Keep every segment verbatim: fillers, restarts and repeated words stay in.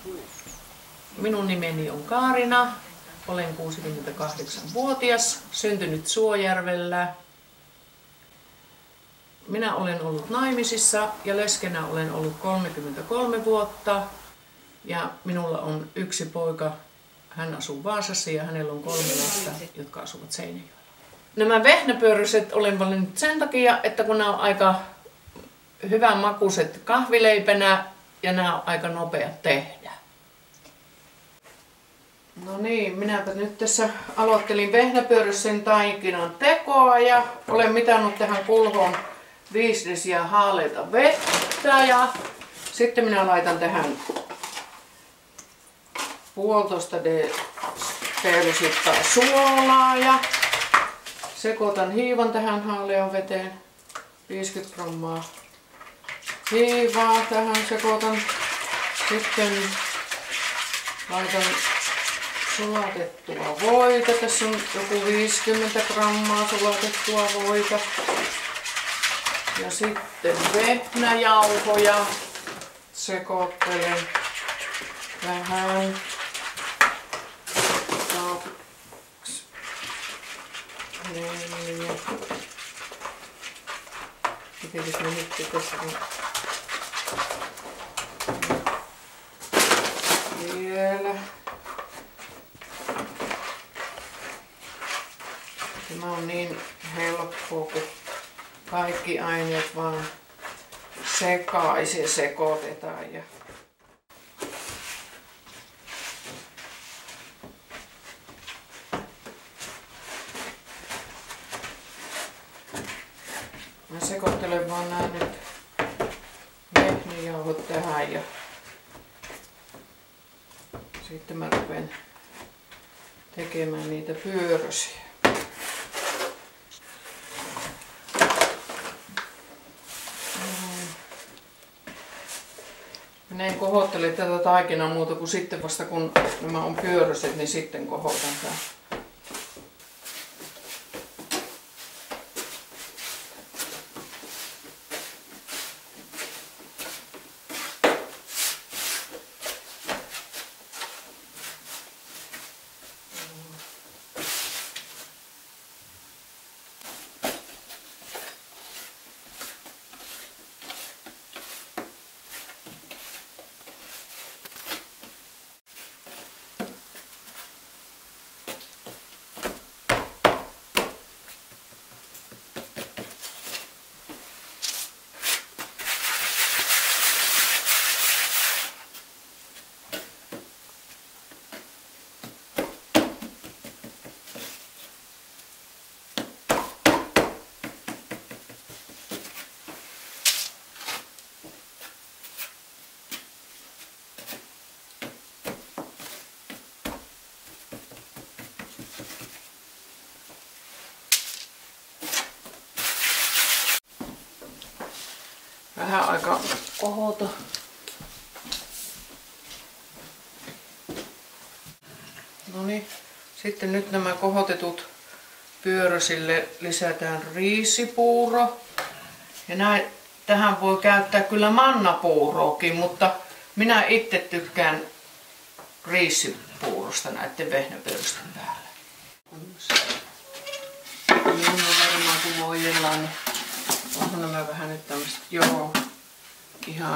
Minun nimeni on Kaarina, olen kuusikymmentäkahdeksanvuotias, syntynyt Suojärvellä. Minä olen ollut naimisissa ja leskenä olen ollut kolmekymmentäkolme vuotta ja minulla on yksi poika. Hän asuu Vaasassa ja hänellä on kolme lasta, jotka asuvat Seinäjoella. Nämä vehnäpyörryset olen valinnut sen takia, että kun nämä on aika hyvän makuiset kahvileipänä ja nämä on aika nopeat tehdä. No niin, minäpä nyt tässä aloittelin vehnäpyörrysen taikinan tekoa ja olen mitannut tähän kulhoon viisi desiä haaleita vettä ja sitten minä laitan tähän puolitoista teelusittaa suolaa ja sekoitan hiivan tähän haalean veteen. viisikymmentä grammaa hiivaa tähän sekoitan. Sitten laitan sulatettua voita. Tässä on joku viisikymmentä grammaa sulatettua voita. Ja sitten vehnäjauhoja sekoittelen vähän. Kaksi, neljä. Mitenkäs me nyt tässä on? Vielä. Tämä on niin helppoa, kun kaikki aineet vaan sekaisin sekoitetaan. Ja mä sekoittelen vaan nää nyt vehnäjauhot tähän ja sitten mä rupean tekemään niitä pyörösiä. Minä en kohottele tätä taikinaa muuta kuin sitten vasta kun nämä on pyöröiset, niin sitten kohotan tämän. Vähän aikaa kohota. No niin, sitten nyt nämä kohotetut pyörösille lisätään riisipuuro. Ja näin, tähän voi käyttää kyllä mannapuuroakin, mutta minä itse tykkään riisipuurosta näiden vehnäpyörösten päälle. Niin varmaan kun voidellaan, niin onhan nämä vähän nyt tämmöset, joo, ihan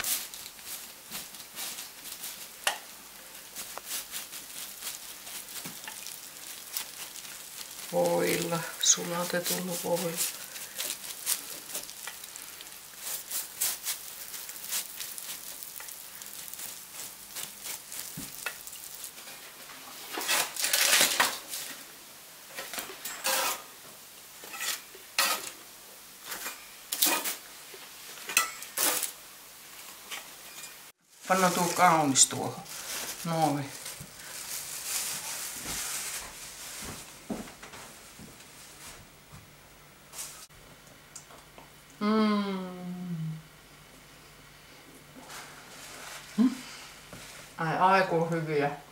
voilla, sulatetulla voilla. Pannaan tuo kaunis tuohon. Noin. Mm. Ai, ai kun hyviä.